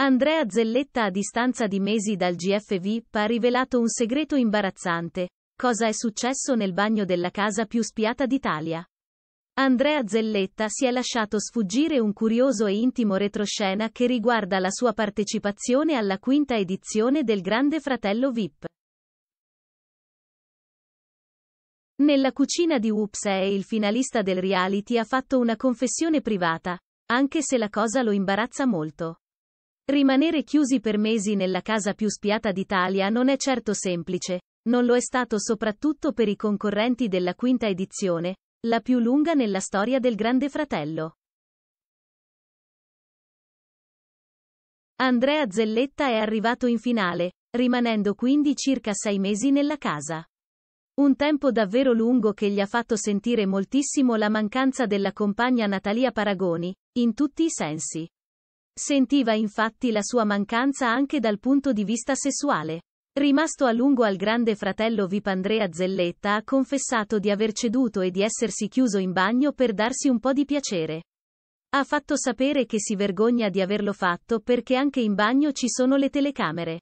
Andrea Zelletta, a distanza di mesi dal GF VIP, ha rivelato un segreto imbarazzante. Cosa è successo nel bagno della casa più spiata d'Italia? Andrea Zelletta si è lasciato sfuggire un curioso e intimo retroscena che riguarda la sua partecipazione alla quinta edizione del Grande Fratello VIP. Nella cucina di Ups, il finalista del reality ha fatto una confessione privata, anche se la cosa lo imbarazza molto. Rimanere chiusi per mesi nella casa più spiata d'Italia non è certo semplice, non lo è stato soprattutto per i concorrenti della quinta edizione, la più lunga nella storia del Grande Fratello. Andrea Zelletta è arrivato in finale, rimanendo quindi circa 6 mesi nella casa. Un tempo davvero lungo che gli ha fatto sentire moltissimo la mancanza della compagna Natalia Paragoni, in tutti i sensi. Sentiva infatti la sua mancanza anche dal punto di vista sessuale. Rimasto a lungo al Grande Fratello VIP, Andrea Zelletta ha confessato di aver ceduto e di essersi chiuso in bagno per darsi un po' di piacere. Ha fatto sapere che si vergogna di averlo fatto perché anche in bagno ci sono le telecamere.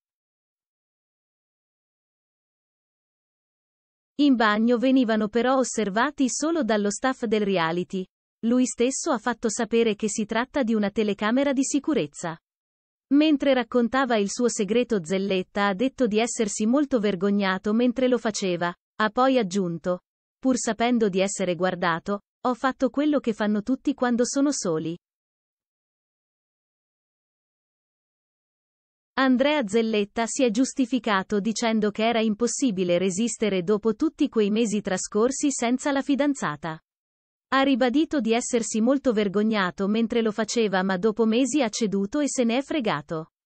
In bagno venivano però osservati solo dallo staff del reality. Lui stesso ha fatto sapere che si tratta di una telecamera di sicurezza. Mentre raccontava il suo segreto, Zelletta ha detto di essersi molto vergognato mentre lo faceva, ha poi aggiunto: pur sapendo di essere guardato, ho fatto quello che fanno tutti quando sono soli. Andrea Zelletta si è giustificato dicendo che era impossibile resistere dopo tutti quei mesi trascorsi senza la fidanzata. Ha ribadito di essersi molto vergognato mentre lo faceva, ma dopo mesi ha ceduto e se ne è fregato.